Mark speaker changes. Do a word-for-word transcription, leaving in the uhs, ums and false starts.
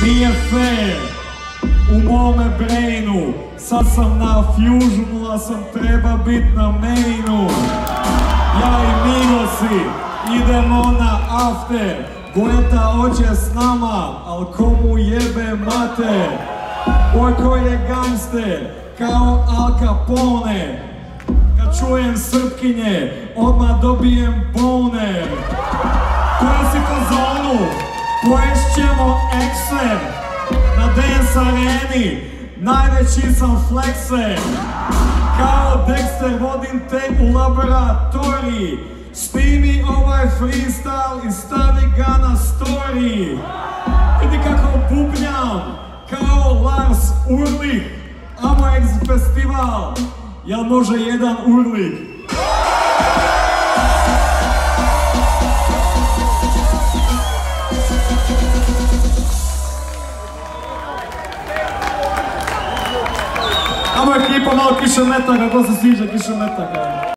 Speaker 1: Nije fair u mome brainu, sad sam na fusionu, a sam treba bit na mainu. Ja i Migosi idemo na after, Goeta hoće s nama, al komu jebe mater. Ojko je gangster, kao Al Capone, kad čujem srpkinje, odmah dobijem boner. Koja si po zonu, poješćemo ekser, na dance areni, najveći sam flexer. Kao Dexter vodim te u laboratoriji, snimi ovaj freestyle i stavi ga na story. Vidi kako bubnjam, kao Lars Ulrich, Amo X festival, jel može jedan Urlik? Amo ekipa malo kišometaka, ko se sviđa kišometaka.